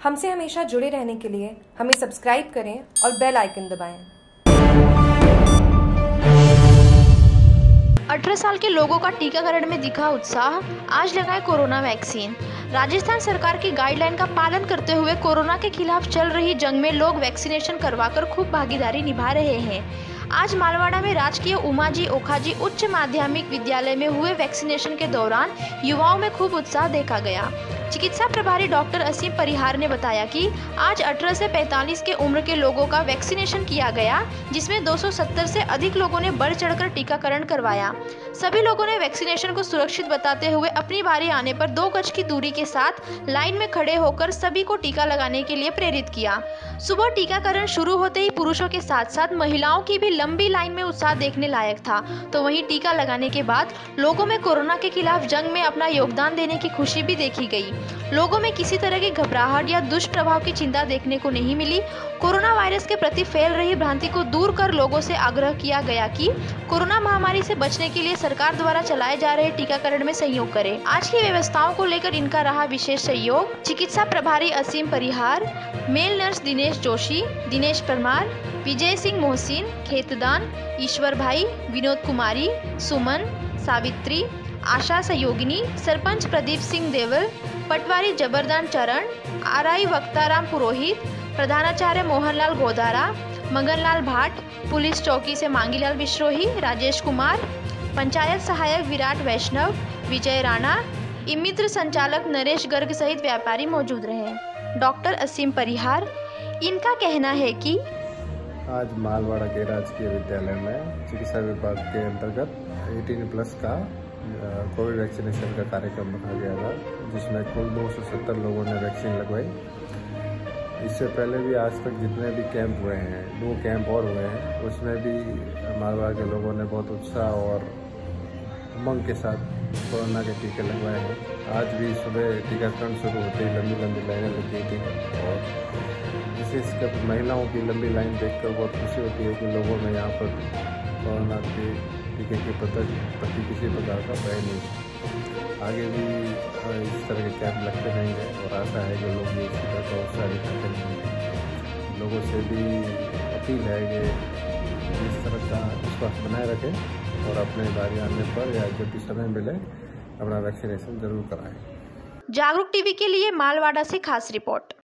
हमसे हमेशा जुड़े रहने के लिए हमें सब्सक्राइब करें और बेल आइकन दबाएं। 18 साल के लोगों का टीकाकरण में दिखा उत्साह, आज लगाए कोरोना वैक्सीन। राजस्थान सरकार की गाइडलाइन का पालन करते हुए कोरोना के खिलाफ चल रही जंग में लोग वैक्सीनेशन करवाकर खूब भागीदारी निभा रहे हैं। आज मालवाड़ा में राजकीय उमाजी ओखाजी उच्च माध्यमिक विद्यालय में हुए वैक्सीनेशन के दौरान युवाओं में खूब उत्साह देखा गया। चिकित्सा प्रभारी डॉक्टर असीम परिहार ने बताया कि आज 18 से 45 के उम्र के लोगों का वैक्सीनेशन किया गया, जिसमें 270 से अधिक लोगों ने बढ़ चढ़कर टीकाकरण करवाया। सभी लोगों ने वैक्सीनेशन को सुरक्षित बताते हुए अपनी बारी आने पर 2 गज की दूरी के साथ लाइन में खड़े होकर सभी को टीका लगाने के लिए प्रेरित किया। सुबह टीकाकरण शुरू होते ही पुरुषों के साथ साथ महिलाओं की भी लंबी लाइन में उत्साह देखने लायक था। तो वहीं टीका लगाने के बाद लोगों में कोरोना के खिलाफ जंग में अपना योगदान देने की खुशी भी देखी गई। लोगों में किसी तरह की घबराहट या दुष्प्रभाव की चिंता देखने को नहीं मिली। कोरोना वायरस के प्रति फैल रही भ्रांति को दूर कर लोगों से आग्रह किया गया कि कोरोना महामारी से बचने के लिए सरकार द्वारा चलाए जा रहे टीकाकरण में सहयोग करें। आज की व्यवस्थाओं को लेकर इनका रहा विशेष सहयोग। चिकित्सा प्रभारी असीम परिहार, मेल नर्स दिनेश जोशी, दिनेश परमार, विजय सिंह मोहसिन, खेतदान, ईश्वर भाई, विनोद कुमारी, सुमन, सावित्री, आशा सहयोगिनी, सरपंच प्रदीप सिंह देवल, पटवारी जबरदान चरण, आरआई वक्ताराम पुरोहित, प्रधानाचार्य मोहनलाल गोदारा, मगनलाल भाट, पुलिस चौकी से मांगीलाल बिश्रोही, राजेश कुमार, पंचायत सहायक विराट वैष्णव, विजय राणा, इमित्र संचालक नरेश गर्ग सहित व्यापारी मौजूद रहे। डॉक्टर असीम परिहार, इनका कहना है कि आज मालवाड़ा के राजकीय विद्यालय में चिकित्सा विभाग के अंतर्गत 18+ का कोविड वैक्सीनेशन का कार्यक्रम रखा गया था, जिसमें कुल 270 लोगों ने वैक्सीन लगवाई। इससे पहले भी आज तक जितने भी कैंप हुए हैं, 2 कैंप और हुए हैं, उसमें भी मालवाड़ा के लोगों ने बहुत उत्साह और उमंग के साथ कोरोना के टीके लगवाए हैं। आज भी सुबह टीकाकरण शुरू होते ही लंबी लंबी लाइनें लग गई थी और विशेषकर महिलाओं की लंबी लाइन देखकर बहुत खुशी होती है कि लोगों में यहाँ पर कोरोना के टीके के प्रति किसी प्रकार का भय नहीं। आगे भी इस तरह के कैंप लगते रहेंगे और आशा है कि लोग भी इसी तरह का उत्साह दिखाते रहेंगे। लोगों से भी अपील है कि इस तरह का विश्वास बनाए रखें और अपने बारी आने पर या जब भी समय मिले अपना वैक्सीनेशन जरूर कराएं। जागरूक टीवी के लिए मालवाड़ा से खास रिपोर्ट।